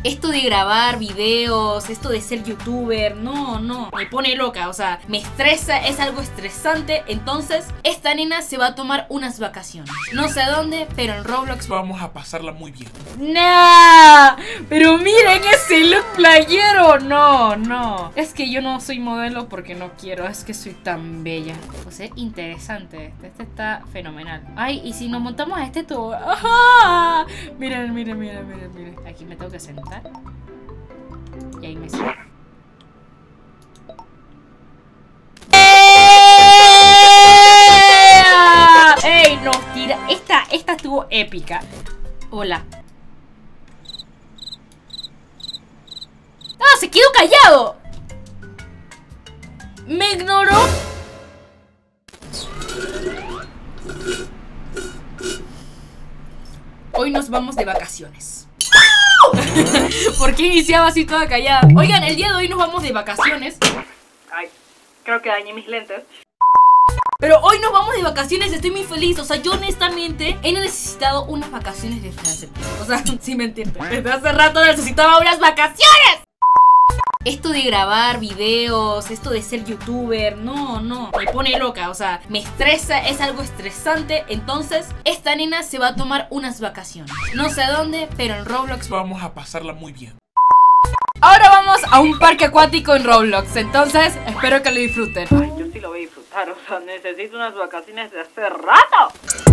Esto de grabar videos, esto de ser youtuber, no, me pone loca, o sea, me estresa, es algo estresante. Entonces, esta nena se va a tomar unas vacaciones. No sé dónde, pero en Roblox vamos a pasarla muy bien. ¡Nah! Pero miren ese look playero. No. Es que yo no soy modelo porque no quiero, es que soy tan bella. O sea, interesante este está fenomenal. Ay, y si nos montamos a este todo. ¡Ajá! Miren. Aquí me tengo que sentar. Y ahí me siento. ¡Ey! Nos tira. Esta estuvo épica. Hola. ¡Ah! ¡Se quedó callado! Me ignoró. Hoy nos vamos de vacaciones. ¿Por qué iniciaba así toda callada? Oigan, el día de hoy nos vamos de vacaciones. Ay, creo que dañé mis lentes. Pero hoy nos vamos de vacaciones, estoy muy feliz. O sea, yo honestamente he necesitado unas vacaciones desde hace tiempo. O sea, sin mentirte, desde hace rato necesitaba unas vacaciones. Esto de grabar videos, esto de ser youtuber, no, me pone loca, o sea, me estresa, es algo estresante. Entonces, esta nena se va a tomar unas vacaciones. No sé dónde, pero en Roblox vamos a pasarla muy bien. Ahora vamos a un parque acuático en Roblox, entonces espero que lo disfruten. Ay, yo sí lo voy a disfrutar, o sea, necesito unas vacaciones de hace rato.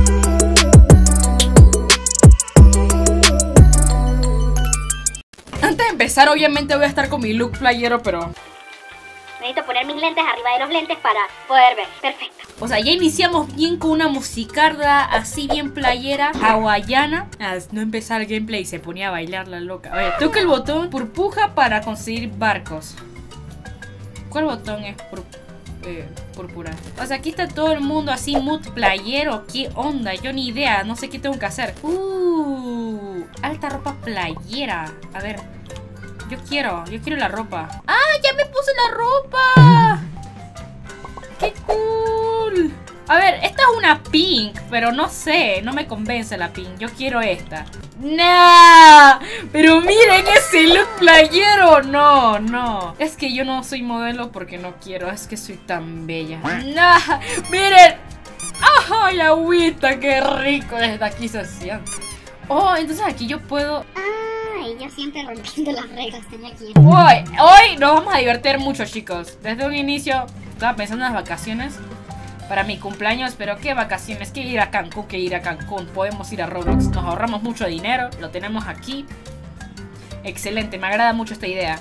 Antes de empezar, obviamente voy a estar con mi look playero, pero necesito poner mis lentes arriba de los lentes para poder ver. Perfecto. o sea, ya iniciamos bien con una musicarda así bien playera, hawaiana. No empezar el gameplay, se ponía a bailar la loca. A ver, toca el botón burbuja para conseguir barcos. ¿Cuál botón es púrpura? O sea, aquí está todo el mundo así mood playero. ¿Qué onda? Yo ni idea, no sé qué tengo que hacer. Alta ropa playera. A ver, yo quiero la ropa. ¡Ah, ya me puse la ropa! ¡Qué cool! A ver, esta es una pink, pero no sé, no me convence la pink. Yo quiero esta. ¡Nah! Pero miren ese look playero. No. Es que yo no soy modelo porque no quiero, es que soy tan bella. ¡Nah! ¡Miren! ¡Ay, la agüita! ¡Qué rico! Desde aquí se siente. Oh, entonces aquí yo puedo... Ay, yo siempre rompiendo las reglas, tenía que ir. Hoy nos vamos a divertir mucho, chicos. Desde un inicio estaba pensando en las vacaciones para mi cumpleaños, pero ¿qué vacaciones? ¿Qué ir a Cancún? ¿Qué ir a Cancún? Podemos ir a Roblox, nos ahorramos mucho dinero, lo tenemos aquí. Excelente, me agrada mucho esta idea.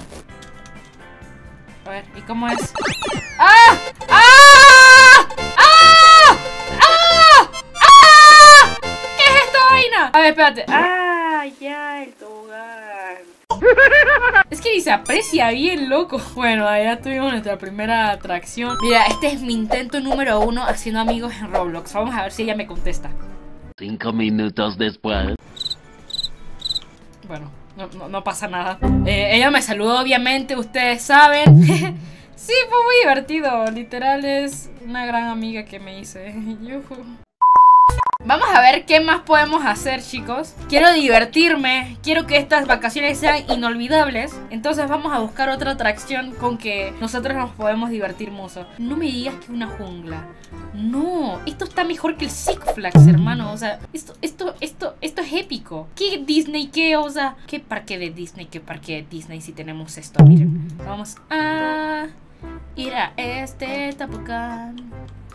A ver, ¿y cómo es? ¡Ah! ¡Ah! ¡Ah! ¡Ah! ¡Ah! ¿Qué es esta vaina? A ver, espérate. ¡Ah! Ya, el tobogán. Es que ni se aprecia bien, loco. Bueno, ya tuvimos nuestra primera atracción. Mira, este es mi intento número 1 haciendo amigos en Roblox. Vamos a ver si ella me contesta. 5 minutos después. Bueno, no pasa nada. Ella me saludó, obviamente, ustedes saben. Sí, fue muy divertido. Literal es una gran amiga que me hice. Yuhu. Vamos a ver qué más podemos hacer, chicos. Quiero divertirme, quiero que estas vacaciones sean inolvidables. Entonces vamos a buscar otra atracción con que nosotros nos podemos divertir mucho. No me digas que una jungla. No, esto está mejor que el Six Flags, hermano. O sea, esto es épico. ¿Qué Disney? ¿Qué? O sea, ¿qué parque de Disney? ¿Qué parque de Disney si tenemos esto? Miren, vamos a ir a este Tapocán.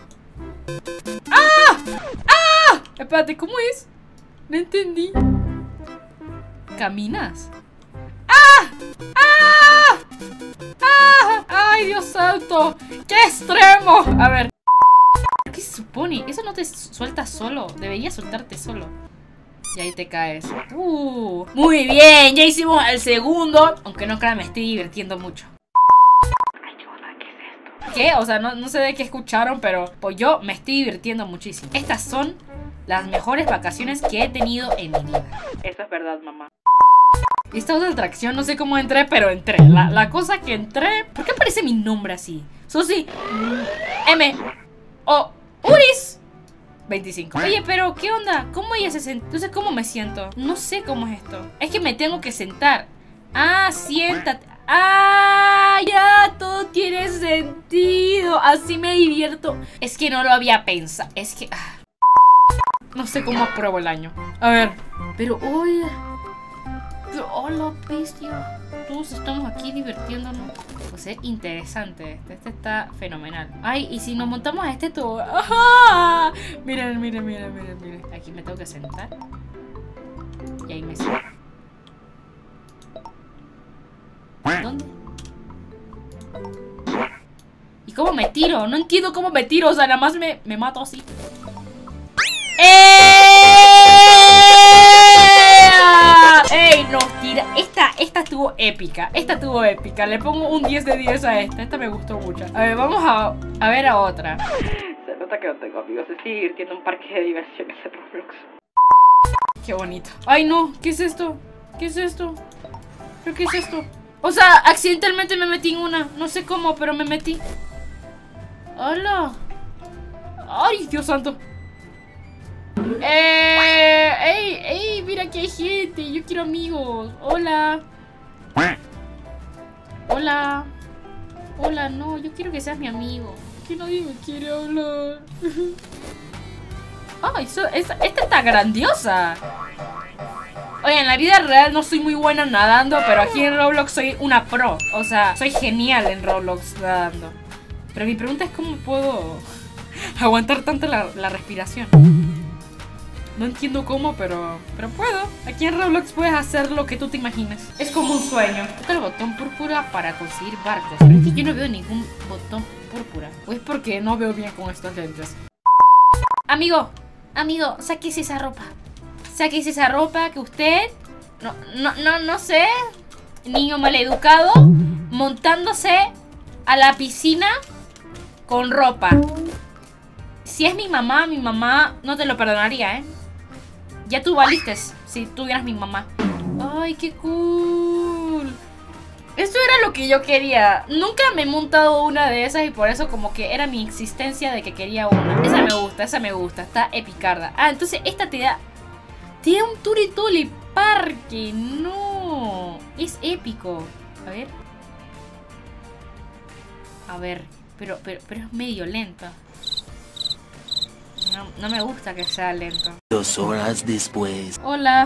¡Ah! ¡Ah! Espérate, ¿cómo es? No entendí. ¿Caminas? ¡Ah! ¡Ah! ¡Ah! ¡Ay, Dios santo! ¡Qué extremo! A ver. ¿Qué se supone? Eso no te suelta solo. Debería soltarte solo. Y ahí te caes. Muy bien, ya hicimos el segundo. Aunque no crean, me estoy divirtiendo mucho. ¿Qué? O sea, no sé de qué escucharon, pero pues yo me estoy divirtiendo muchísimo. Estas son las mejores vacaciones que he tenido en mi vida. Eso es verdad, mamá. Esta otra atracción, no sé cómo entré, pero entré. La cosa que entré... ¿Por qué aparece mi nombre así? Susi Uris 25. Oye, pero ¿qué onda? ¿Cómo ella se siente? Entonces, ¿cómo me siento? No sé cómo es esto. Es que me tengo que sentar. Ah, siéntate. Ah, ya, todo tiene sentido. Así me divierto. Es que no lo había pensado. Es que... no sé cómo apruebo el año. A ver. Pero, oye. Pero, hola, bestia. Todos estamos aquí divirtiéndonos. Pues es interesante este. Este está fenomenal. Ay, y si nos montamos a este todo. ¡Ajá! Miren, miren, miren, miren, miren. Aquí me tengo que sentar. Y ahí me siento. ¿Dónde? ¿Y cómo me tiro? No entiendo cómo me tiro. O sea, nada más me mato así. ¡Ey! Nos tira. Esta estuvo épica. Esta estuvo épica. Le pongo un 10 de 10 a esta. Esta me gustó mucho. A ver, vamos a ver a otra. Se nota que no tengo amigos. Estoy divirtiendo en un parque de diversiones de Roblox. Qué bonito. Ay, no. ¿Qué es esto? ¿Qué es esto? ¿Pero qué es esto? O sea, accidentalmente me metí en una. No sé cómo, pero me metí. Hola. Ay, Dios santo. Ey, mira que hay gente. Yo quiero amigos. Hola. Hola. Hola, no, yo quiero que seas mi amigo. Que nadie me quiere hablar. Ay, esta está grandiosa. Oye, en la vida real no soy muy buena nadando, pero aquí en Roblox soy una pro. O sea, soy genial en Roblox nadando. Pero mi pregunta es cómo puedo aguantar tanto la respiración. No entiendo cómo, pero puedo. Aquí en Roblox puedes hacer lo que tú te imagines. Es como un sueño. Toca el botón púrpura para conseguir barcos. Pero es que yo no veo ningún botón púrpura. O es porque no veo bien con estos lentes. Amigo, sáquese esa ropa. Sáquese esa ropa que usted... No sé. Niño maleducado. Montándose a la piscina con ropa. Si es mi mamá no te lo perdonaría, ¿eh? Ya tú valiste si tú eras mi mamá. Ay, qué cool. Esto era lo que yo quería. Nunca me he montado una de esas y por eso como que era mi existencia de que quería una. Esa me gusta. Está epicarda. Ah, entonces esta te da un Turituli parque. No. Es épico. A ver. Pero es medio lento. No me gusta que sea lento. 2 horas después. Hola.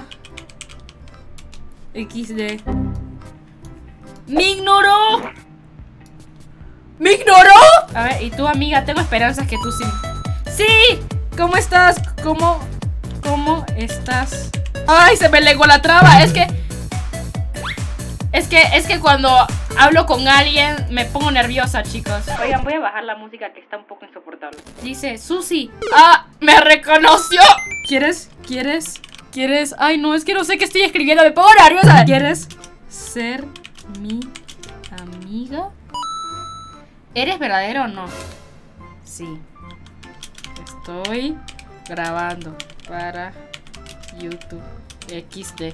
XD. ¡Me ignoró! ¡Me ignoró! A ver, y tú, amiga, tengo esperanzas que tú sí. ¡Sí! ¿Cómo estás? ¿Cómo estás? ¡Ay, se me legó la traba! Es que cuando hablo con alguien me pongo nerviosa, chicos. Oigan, voy a bajar la música que está un poco insoportable. Dice, Susi. ¡Ah! ¡Me reconoció! ¿Quieres? Ay, no, es que no sé qué estoy escribiendo. Me pongo nerviosa. ¿Quieres ser mi amiga? ¿Eres verdadero o no? Sí. Estoy grabando para YouTube XD.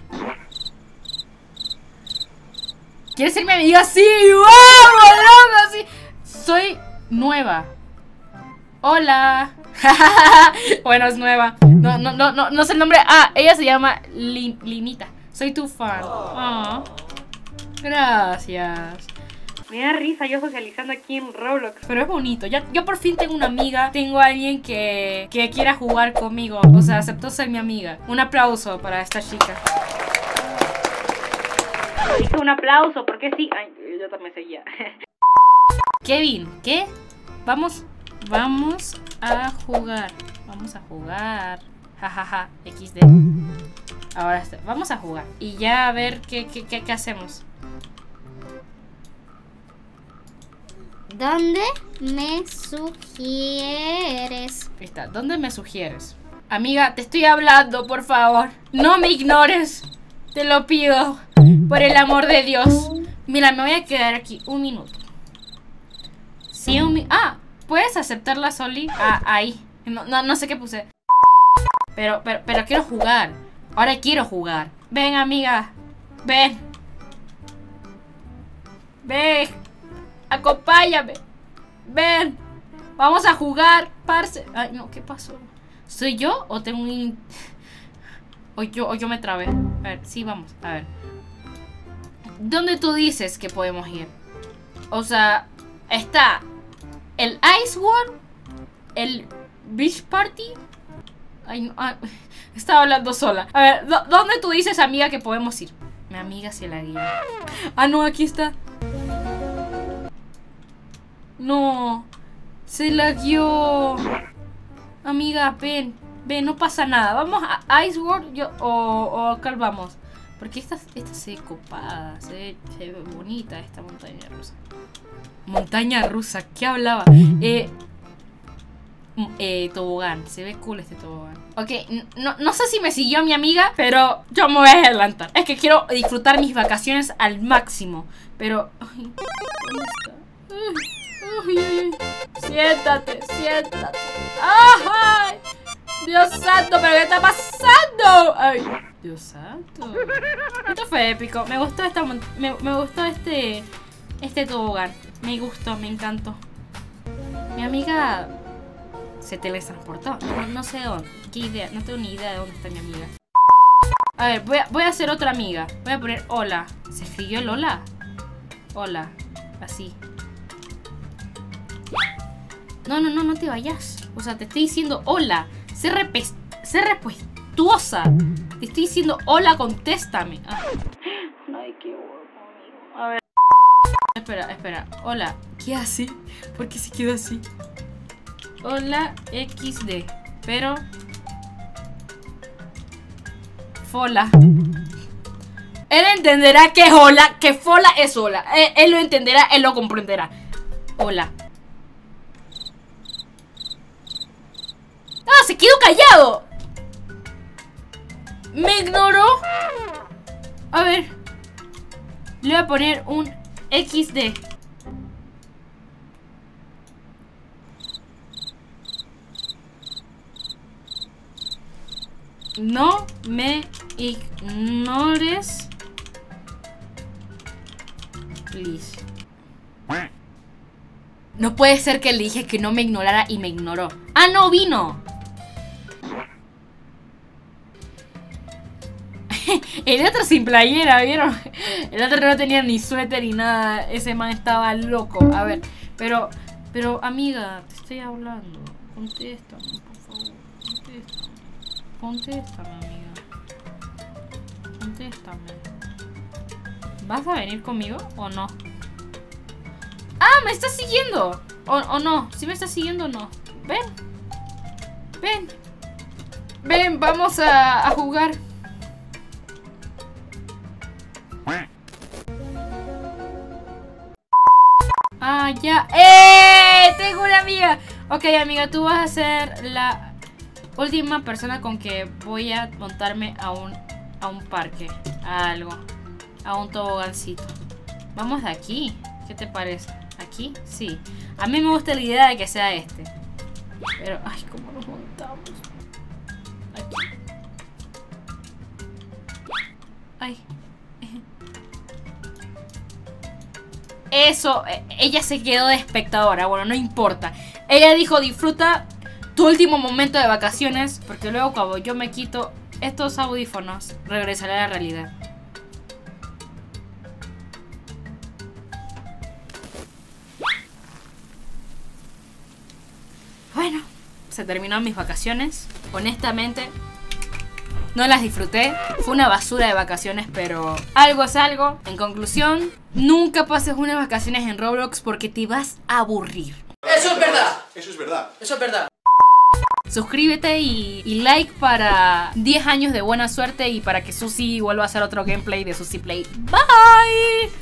¿Quieres ser mi amiga? ¡Sí! ¡Wow! ¡Sí! Soy nueva. Hola. Bueno, es nueva. No sé el nombre. Ah, ella se llama Linita. Soy tu fan. Oh. Gracias. Me da risa yo socializando aquí en Roblox. Pero es bonito. Yo por fin tengo una amiga. Tengo a alguien que quiera jugar conmigo. O sea, aceptó ser mi amiga. Un aplauso para esta chica. Hice un aplauso, porque sí. Ay, yo también seguía. Kevin, ¿qué? Vamos a jugar. Jajaja, XD. Ahora vamos a jugar. Y ya a ver qué hacemos. ¿Dónde me sugieres? Ahí está, ¿dónde me sugieres? Amiga, te estoy hablando, por favor. No me ignores. Te lo pido. Por el amor de Dios. Mira, me voy a quedar aquí un minuto. Sí, ah, ¿puedes aceptarla, Soli? Ah, ahí. No sé qué puse. Pero quiero jugar. Ahora quiero jugar. Ven, amiga. Ven. Acompáñame. Ven. Vamos a jugar, parce. Ay, no, ¿qué pasó? ¿Soy yo o tengo un... o yo me trabé? A ver, sí, vamos, a ver. ¿Dónde tú dices que podemos ir? O sea, está el Ice World, el Beach Party. Ay, no, estaba hablando sola. A ver, ¿dónde tú dices, amiga, que podemos ir? Mi amiga se la guía. Ah, no, aquí está. No, se la guió. Amiga, ven, no pasa nada. Vamos a Ice World o acá vamos. Porque esta se ve copada, se ve bonita esta montaña rusa. Montaña rusa, ¿qué hablaba? Tobogán, se ve cool este tobogán. Ok, no sé si me siguió mi amiga, pero yo me voy a adelantar. Es que quiero disfrutar mis vacaciones al máximo. Pero, ay, ¿dónde está? Ay. Siéntate. ¡Ay! Dios santo, ¿pero qué está pasando? Ay, Dios santo. Esto fue épico. Me gustó me gustó este tobogán. Me gustó, me encantó. Mi amiga se teletransportó. No sé dónde. ¿Qué idea? No tengo ni idea de dónde está mi amiga. A ver, voy a hacer otra amiga. Voy a poner hola. ¿Se escribió el hola? Hola. Así. No te vayas. O sea, te estoy diciendo hola. Sé respetuosa. Te estoy diciendo hola, contéstame. Ay, qué bueno, amigo. A ver. Espera. Hola. ¿Qué hace? ¿Por qué se quedó así? Hola XD. Pero Fola. Él entenderá que es hola, que Fola es hola. Él lo entenderá, él lo comprenderá. Hola. ¡Ah! ¡Se quedó callado! Me ignoró. A ver. Le voy a poner un XD. No me ignores. Please. No puede ser que le dije que no me ignorara y me ignoró. ¡Ah, no vino! El otro sin playera, ¿vieron? El otro no tenía ni suéter ni nada. Ese man estaba loco. A ver, pero amiga, te estoy hablando. Contéstame, por favor. Contéstame, amiga. Contéstame. ¿Vas a venir conmigo o no? ¡Ah! ¡Me estás siguiendo! ¿O no? ¿Sí me estás siguiendo o no? Ven, vamos a jugar. Ah, ya. Tengo una amiga. Ok, amiga, tú vas a ser la última persona con que voy a montarme a un parque. A algo. A un tobogancito. Vamos de aquí. ¿Qué te parece? ¿Aquí? Sí. A mí me gusta la idea de que sea este. Pero, ay, ¿cómo nos montamos? Aquí. Ay. Eso, ella se quedó de espectadora. Bueno, no importa. Ella dijo, disfruta tu último momento de vacaciones, porque luego cuando yo me quito estos audífonos, regresaré a la realidad. Bueno, se terminaron mis vacaciones. Honestamente, no las disfruté. Fue una basura de vacaciones, pero algo es algo. En conclusión, nunca pases unas vacaciones en Roblox porque te vas a aburrir. Eso es verdad. Eso es verdad. Eso es verdad. Suscríbete y like para 10 años de buena suerte y para que Susi vuelva a hacer otro gameplay de Susi Play. Bye.